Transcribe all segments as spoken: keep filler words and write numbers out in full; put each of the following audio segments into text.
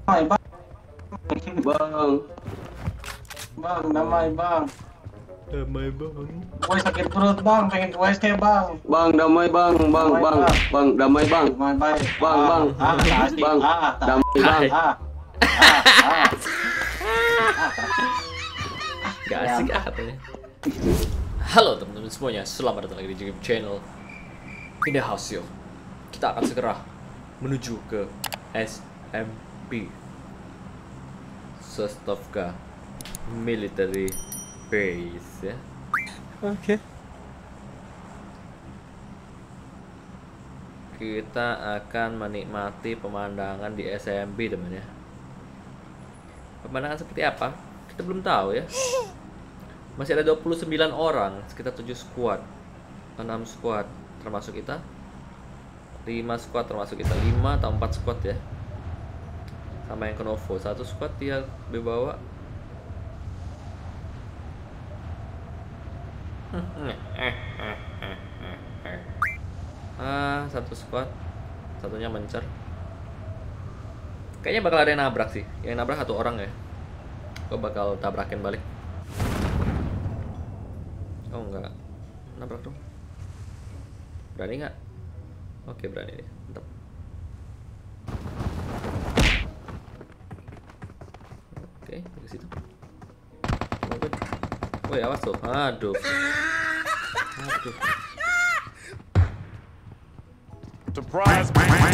Damai bang, Bang. bang, damai bang. Damai bang. Gue sakit perut bang, pengen ke W C bang. Bang, damai bang, bang, Damai, bang, Bang. bang, damai bang. Damai baik. Bang, Ah, bang. ah, tak asik. Bang, Ah, tak damai asik. bang. Ah, ah, ah. Gak asik ah katanya. Halo teman-teman semuanya, selamat datang lagi di Game Channel In The House yo. Kita akan segera menuju ke S M P Sostovka Military Base ya. Oke. Kita akan menikmati pemandangan di S M P teman ya. Pemandangan seperti apa? Kita belum tahu ya. Masih ada dua puluh sembilan orang, sekitar tujuh squad, enam squad termasuk kita, lima squad termasuk kita, lima atau empat squad ya. Sama yang Konovo, satu squad dia dibawa. Ah, satu squad, satunya mencer. Kayaknya bakal ada yang nabrak sih. Yang nabrak satu orang ya. Gue bakal tabrakin balik. Oh enggak, nabrak dong. Berani nggak? Oke berani deh, mantap. Oke, ke situ. Woi awas tuh, aduh, aduh. Surprise!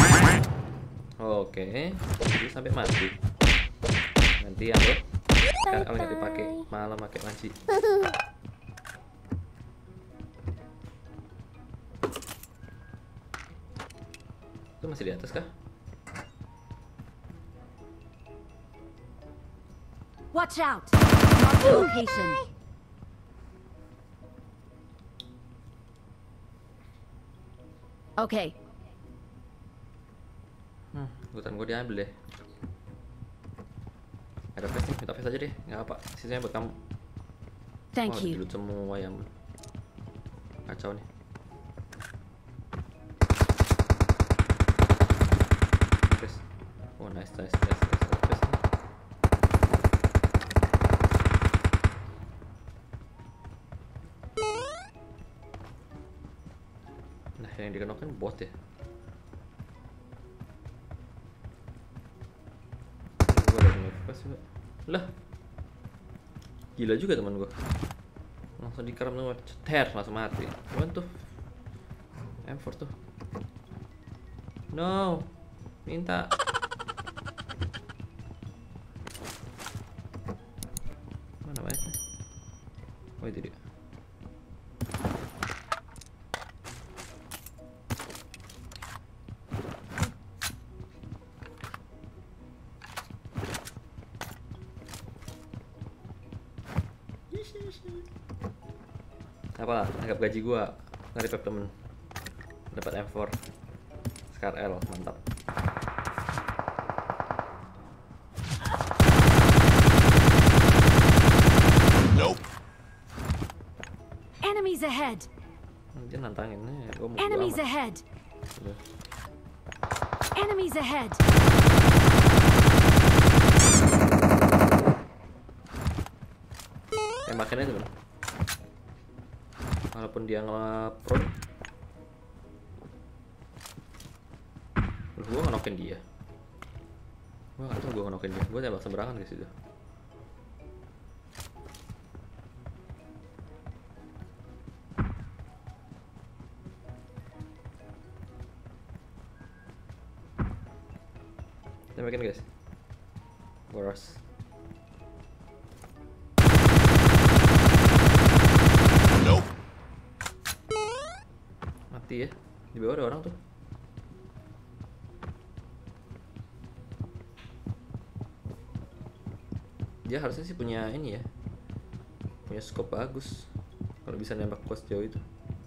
Oke, jadi sampai mati. Nanti ya bro, kalau nggak dipakai malah pakai panci. Itu masih di atas kah? Watch out! Mark the location. Okay. Hmm, hutan gue diambil deh. Ada face nih, minta face aja deh, nggak apa. Sisanya buat kamu. Thank Oh, you. dilut semua yang kacau nih. Face. Oh nice, nice, nice, nice, nice face nih. Nah, yang dikenakan bot ya. Gue ada nefas juga. Lah, gila juga teman gue. Langsung dikeram tuh, ceter langsung mati. Gimana tuh? M empat tuh. No, minta. Mana banyak? Oh itu dia. Apa? Anggap gaji gua nge-revive temen. Dapat M empat Scar L, mantap. Nope. Enemies ahead. Dia nantangin nih, gua mau Enemies amat. ahead. Udah. Enemies ahead. Tembakin aja temen. Walaupun dia nge-prone, gue ngenokin dia. Gue gak tau gue ngenokin dia. Gue tembak sembarangan guys itu. Tembakin guys. Gue rush. Nope. Mati ya. Di bawah ada orang tuh. Dia harusnya sih punya ini ya. Punya scope bagus. Kalau bisa nembak pos jauh itu.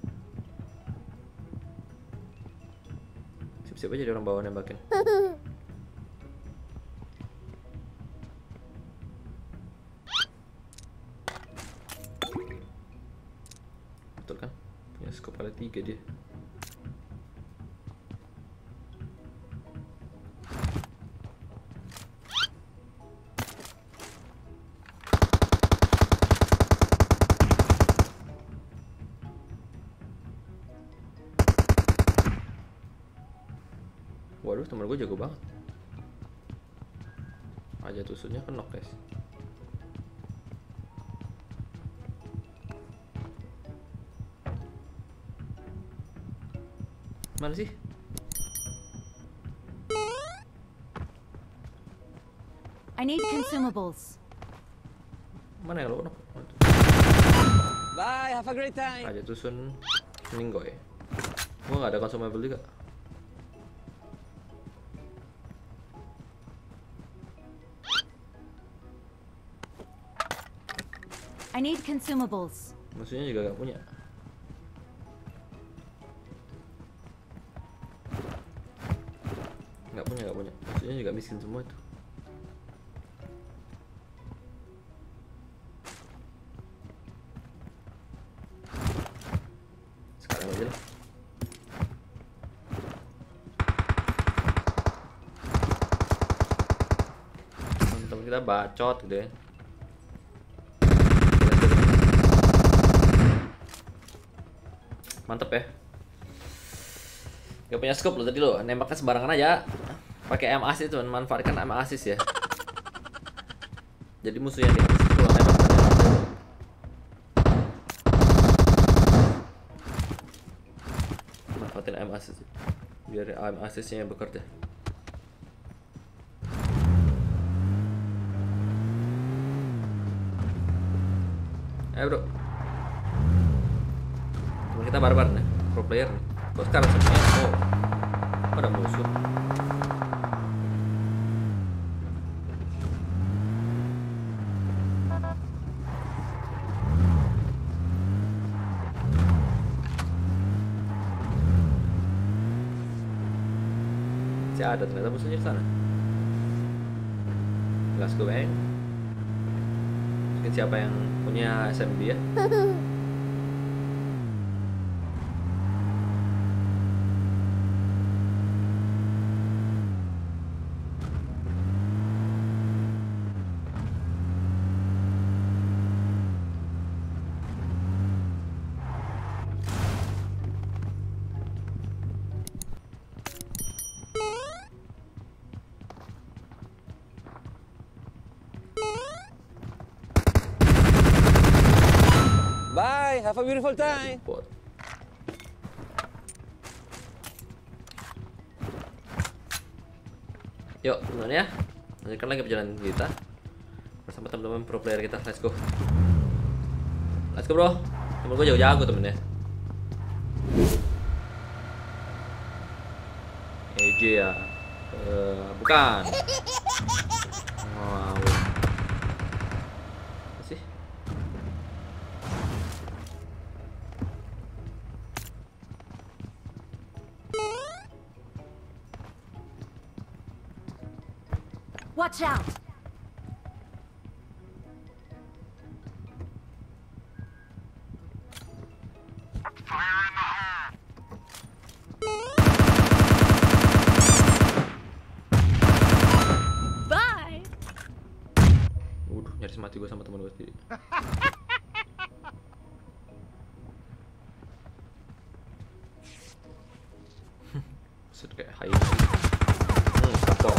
Siap-siap aja dia orang bawah nembakin. Betul kan? Punya scope kali tiga dia. Aduh, temen gue jago banget. Aja tusuknya kenok guys. Mana sih? I need consumables. Mana ya lo? Kenok? Bye, have a great time. Aja tusun ninggoy. Gua nggak ada consumable juga. I need consumables. Musuhnya juga gak punya. Nggak punya, nggak punya. Musuhnya juga miskin semua itu. Sekarang aja lah. Teman-teman kita bacot gitu ya. Mantep ya. Gak punya scope lo tadi lo, nembaknya sembarangan aja. Pakai aim assist tuh, manfaatkan aim assist ya. Jadi musuh yang di atas itu lo nembak tadi. Manfaatin aim assist biar aim assistnya yang bekerja. Ayo bro. Teman kita barbar nih, pro player nih. Kok sekarang semuanya oh, ada musuh. Si ada ternyata musuhnya di sana. Let's go bang. Mungkin siapa yang punya S M D ya? Bye, have a beautiful time. Bot. Yuk, teman ya. Lanjutkan lagi perjalanan kita bersama teman-teman pro player kita. Let's go. Let's go, bro. Temen gue jago-jago temen ya. E J ya. Uh, bukan. Wow. Apa sih? Watch out! Bye! Waduh, nyaris mati gue sama temen gue sendiri. Maksud kayak high. Hmm, kapok.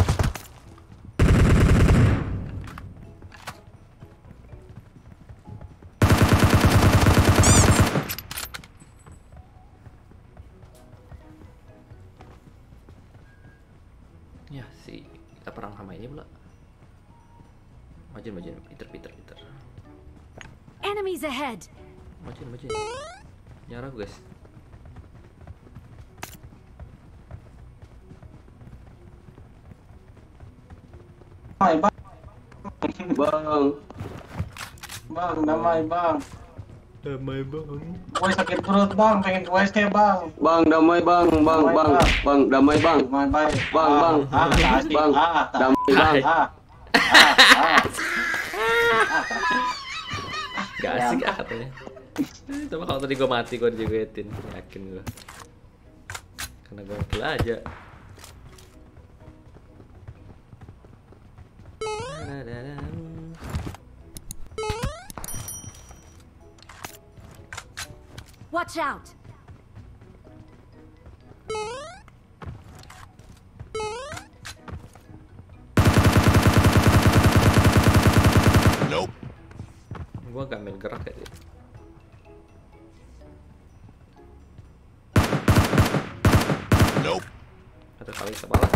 Ya sih, kita perang sama ini pula. Majin, majin, Peter, Peter, Peter. Enemies ahead! Majin, majin. Jangan ragu guys. Damai bang, Bang, bang, damai bang. Damai bang. Gue sakit perut bang, pengen ke W S T bang. bang, damai bang, bang, Damai, bang, Bang. bang, damai bang, Damai bang. Bang, bang. Ah, tak asik. Bang, Ah, tak. damai bang. Ah, ah, ah. Gak asik ah katanya. Tapi kalau tadi gue mati gue dijogetin, yakin gue. Karena gue kill aja. Watch out! Gua gak main gerak kayak dia. Nope. Ada kali kepala.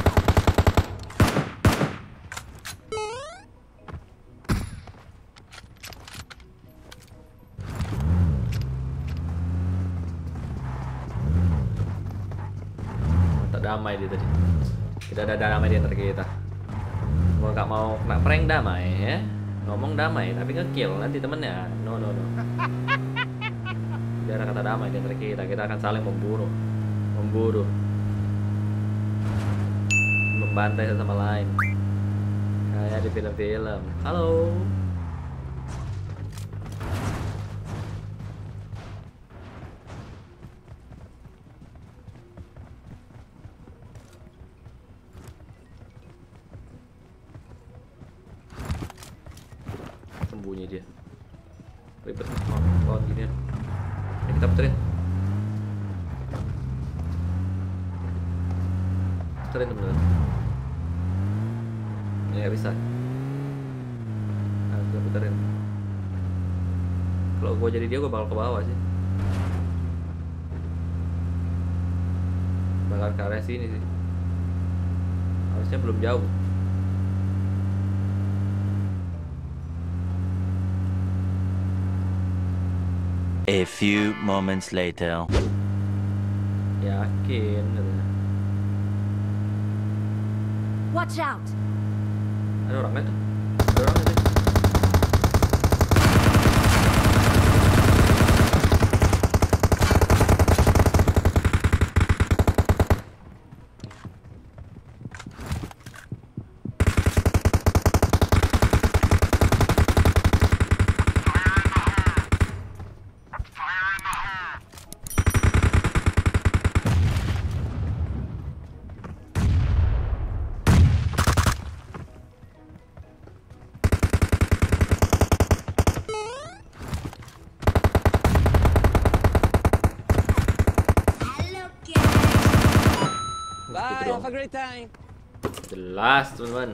Tak damai dia tadi. Tidak ada damai di antara kita. Gua gak mau kena prank damai ya. Ngomong damai tapi nge-kill nanti temennya. No no no. Biar kata damai di antara kita. Kita akan saling membunuh. Membunuh. Membantai satu sama lain. Kayak di film-film. Halo. Sembunyi dia. Ribet kawan gini. Ini kita puterin. Puterin temen-temen. Ini nggak bisa. Harus gue puterin. Kalau gue jadi dia, gue bakal ke bawah sih. Bakal ke area sini sih. Harusnya belum jauh. A few moments later. Yakin. Watch out! Ada orang nggak tuh? Ada orang nggak tuh? Bye, Gitu have a dong. great time. Jelas teman-teman.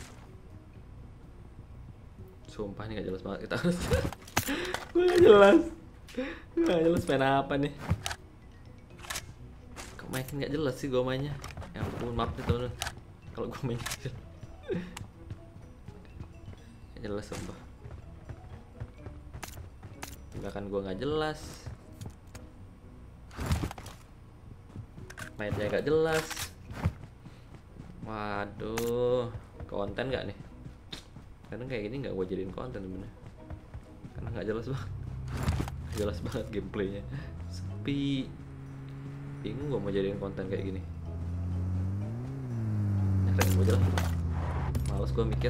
Sumpah ini gak jelas banget kita harus. Gue gak jelas. Gue gak jelas main apa nih. Kok makin gak jelas sih gue mainnya. Ya ampun maaf nih teman-teman. Kalau gue main gak jelas sumpah. Tindakan gue gak jelas. Mainnya gak jelas. Waduh, konten gak nih? Karena kayak gini gak gue jadiin konten sebenarnya. Karena gak jelas banget. Gak jelas banget gameplaynya. Sepi. Bingung gue mau jadiin konten kayak gini. Nyari gue jelas. Males gue mikir.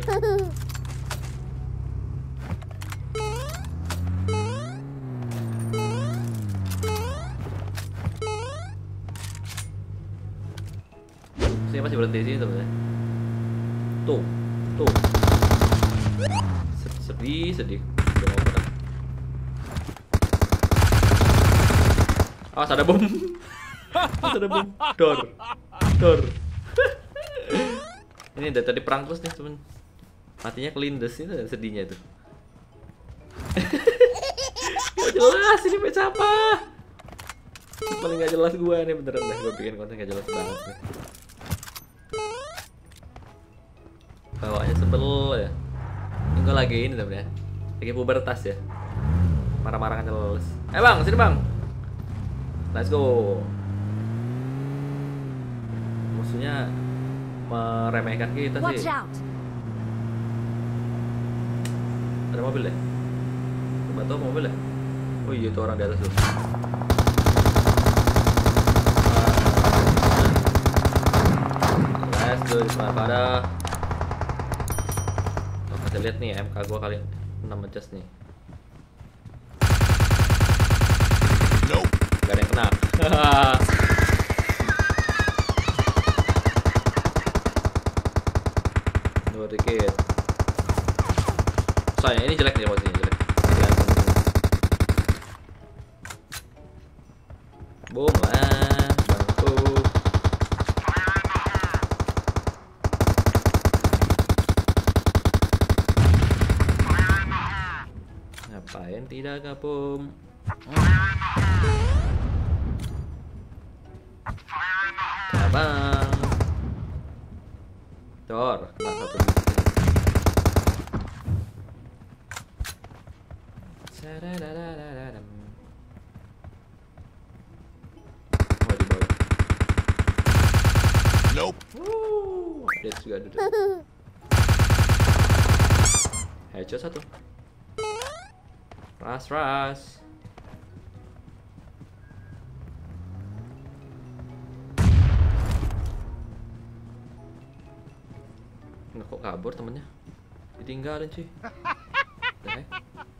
Saya masih berhenti di sini temen-temen. Tuh, tuh. Sedih, sedih. Udah mau pada. Awas ada bom. Awas ada bom. Dor, dor. Ini dari tadi perang terus nih temen. Matinya kelindes ini sedihnya itu. Gak jelas ini match apa. Paling gak jelas gue nih beneran dah. Gue bikin konten gak jelas banget nih. Bawanya sebel ya. Ini gue lagi ini temen ya. Lagi pubertas ya. Marah-marah kan jelas. Eh bang, sini bang. Let's go. Musuhnya meremehkan kita Watch sih. out! Ada mobil deh. Coba tau mobil deh. Oh iya itu orang di atas tuh. Let's go di sana pada. Kita lihat nih M K gua kali enam adjust nih. Nope. Gak ada yang kena. Dua dikit. Sayang ini jelek nih posisinya jelek. Boom lah, bangku. yang tidak kapum. Abang. Tor, kena satu. Sadadadadadam. Oh, di bawah. Nope. Wuh, dia juga duduk. Headshot satu. Ras, ras. Nggak, kok kabur temennya? Ditinggalin cuy. Dah, eh.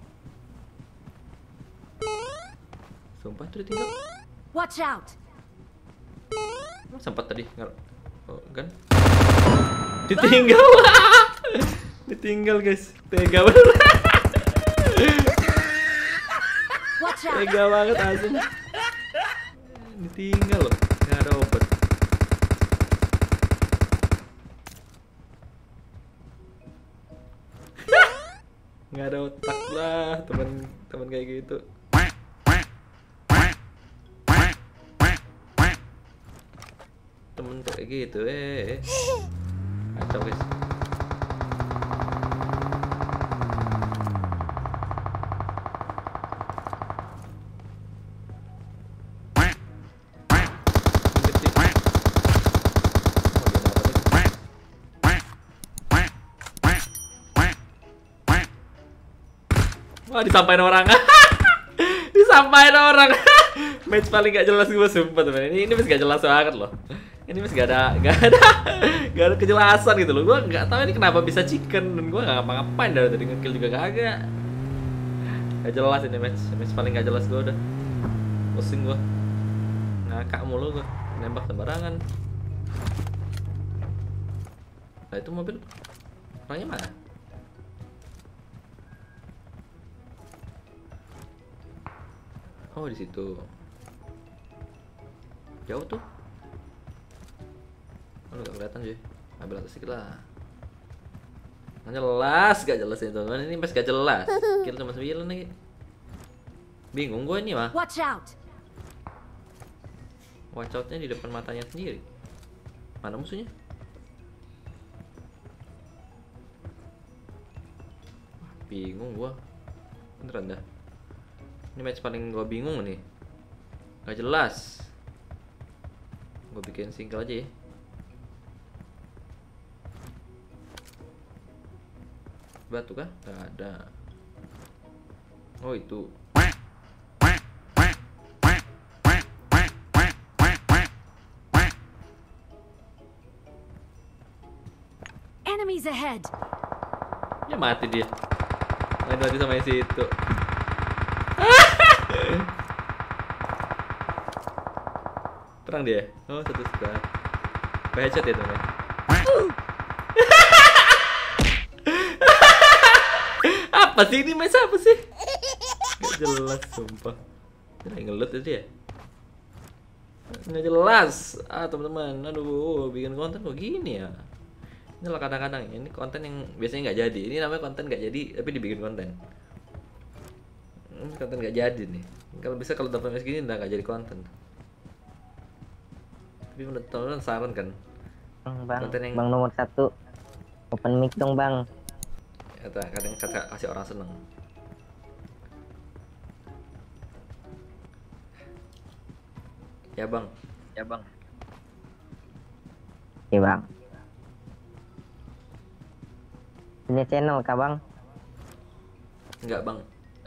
Sumpah tuh ditinggal. Watch out! Sempat tadi nggak? Oh, kan? Ditinggal. Ditinggal guys. Tega banget. Watch out! Tega banget asli. Ditinggal loh. Nggak ada obat. Nggak ada otak lah teman-teman kayak gitu. Temen kayak gitu eh. Kacau guys. Wah, disampaikan orang. Disampaikan orang. Match paling gak jelas gue sumpah teman. Ini ini masih gak jelas banget loh. Ini masih gak ada gak ada gak ada kejelasan gitu loh. Gue nggak tahu ini kenapa bisa chicken dan gue nggak ngapa-ngapain dari tadi ngekill juga kagak. Gak jelas ini match. Match paling gak jelas gue udah. Pusing gue. Ngakak mulu gue. Nembak sembarangan. Nah, itu mobil orangnya mana? Oh, di situ. Jauh tuh. Oh, gak kelihatan cuy. Ambil atas sedikit lah. Nggak jelas, gak jelas itu. Ini masih gak jelas. Kill cuma sembilan lagi. Bingung gue ini mah. Watch out! Watch out-nya di depan matanya sendiri. Mana musuhnya? Wah, bingung gua. Beneran dah. Ini match paling gua bingung nih. Gak jelas. Gua bikin single aja ya. Batu kah? Gak ada. Oh, itu. Enemies ahead! Ya mati dia. Main lagi sama yang situ. Perang dia. Oh, satu sebelah. Headshot ya teman. Apa sih ini match apa sih? Gak jelas sumpah. Ini ngelut itu ya. Nggak jelas. Ah teman-teman, aduh bikin konten kok gini ya. Ini lah kadang-kadang ini konten yang biasanya nggak jadi. Ini namanya konten nggak jadi tapi dibikin konten. Ini konten nggak jadi nih. Kalau bisa kalau dapat match gini udah nggak jadi konten. Tapi menurut teman-teman saran kan? Bang, Konten yang- bang nomor satu. Open mic dong bang. Kata kadang kata kasih orang seneng. Ya bang, ya bang. Oke bang. Punya channel kah bang? Enggak bang.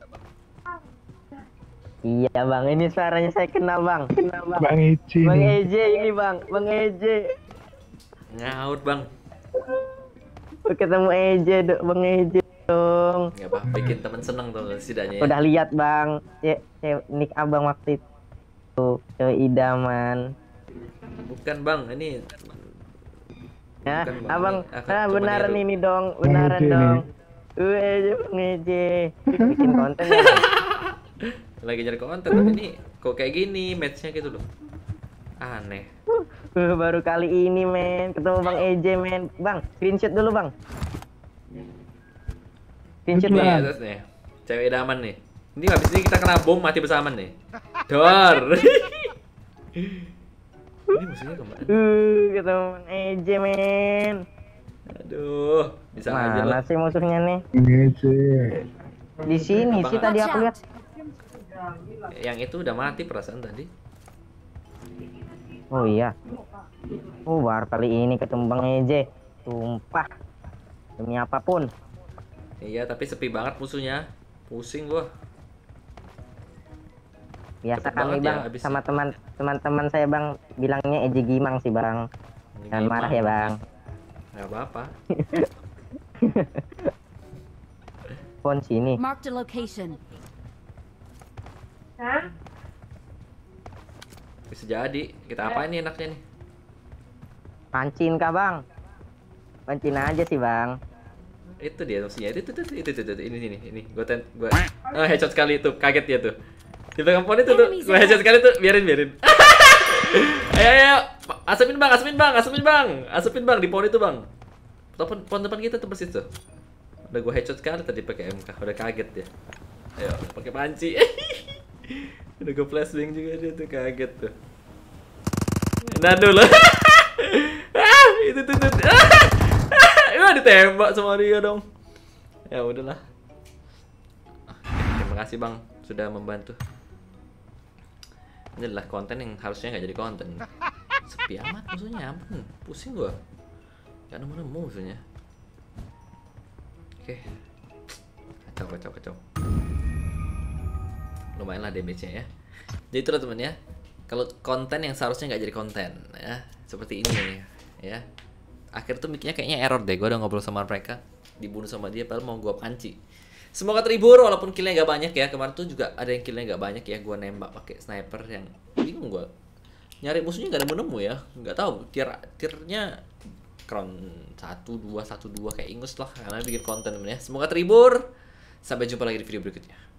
Iya bang, ini suaranya saya kenal bang. Kenal bang. Bang Eci Bang nih. Eje ini bang, Bang Eje. Ngaut bang. Ketemu Eje dong, Bang Eje dong. Nggak apa, bikin temen seneng tuh setidaknya. Ya. Udah lihat bang, cek cek nick abang waktu itu, cewek idaman. Bukan bang, ini. Ya, Bukan, Bang. abang, Ini aku nah cuma benaran niru. ini dong, benaran Eje dong. nih. Uh, Eje, Bang Eje. Bikin konten ya. Bang? Lagi nyari konten tapi ini kok kayak gini matchnya gitu loh. Aneh. Uh, baru kali ini men, ketemu Bang Eje men. Bang, screenshot dulu bang. Screenshot Nih bang. atas nih. Cewek idaman nih. Ini habis ini kita kena bom mati bersama nih. Dor. Ini musuhnya kemana? Uh, ketemu Bang Eje men. Aduh, bisa aja Mana lah. sih musuhnya nih? Di sini sih tadi Watch aku lihat. out! Yang itu udah mati perasaan tadi. Oh iya. Oh, baru kali ini ketemu Bang Eje. Sumpah. Demi apapun. Iya, tapi sepi banget musuhnya. Pusing gua. Biasa Cepet kami banget ya Bang habisnya. sama teman teman-teman saya Bang bilangnya Eje Gimang sih Bang. Jangan Gimana? marah ya Bang. Gak apa-apa. Pon sini. Marked a location. Bisa jadi. Kita apa ini enaknya nih? Pancin kah Bang? Pancin aja sih Bang. Itu dia musuhnya. Itu, itu, itu, itu, itu, itu. Ini, ini, ini. Gua ten, gua. Oh, headshot sekali itu. Kaget dia tuh. Di belakang pohon itu tuh. Gua headshot sekali tuh. Biarin, biarin. Ayo, ayo, ayo. Asapin bang, asapin bang, asapin bang. Asapin bang di pohon itu bang. Pohon, pohon depan kita tuh persis tuh. Udah gua headshot sekali tadi pakai M K. Udah kaget dia. Ayo, pakai panci. Udah gua flashbang juga dia tuh kaget tuh. Nah dulu. Ah, itu tuh. tuh. Ah, ditembak sama dia dong. Ya udahlah. Terima kasih bang sudah membantu. Ini adalah konten yang harusnya nggak jadi konten. Sepi amat musuhnya, ampun, pusing gua. Gak nemu-nemu musuhnya. Oke, kacau kacau kacau. Lumayan lah damage-nya ya. Jadi itu teman ya. Kalau konten yang seharusnya nggak jadi konten ya, seperti ini ya. Akhir tuh mikirnya kayaknya error deh. Gue udah ngobrol sama mereka, dibunuh sama dia, padahal mau gue panci. Semoga terhibur walaupun killnya gak banyak ya. Kemarin tuh juga ada yang killnya gak banyak ya. Gue nembak pakai sniper yang bingung gue. Nyari musuhnya gak nemu-nemu ya. Gak tahu tier tiernya crown satu dua satu dua kayak ingus lah karena bikin konten ya. Semoga terhibur. Sampai jumpa lagi di video berikutnya.